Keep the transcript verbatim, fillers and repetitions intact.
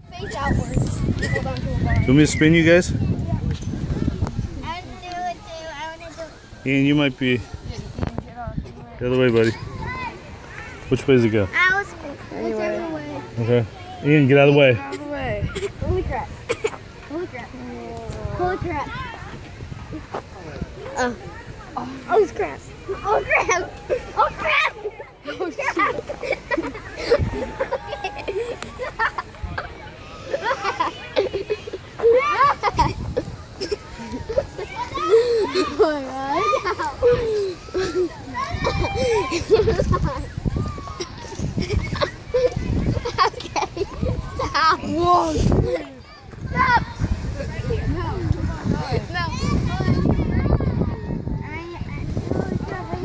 Face outwards. Hold on to a bar. You want me to spin you guys? I want to do it too. I want to do it. Ian, you might be the other way, buddy. Which way does it go? I was whichever way. Okay. Ian, get out of the way. Out of the way. Holy crap. Holy crap. Holy crap. Oh. Oh, it's crap. Oh, crap. Oh, crap. Oh, crap. Oh my god. Okay. Stop. Whoa.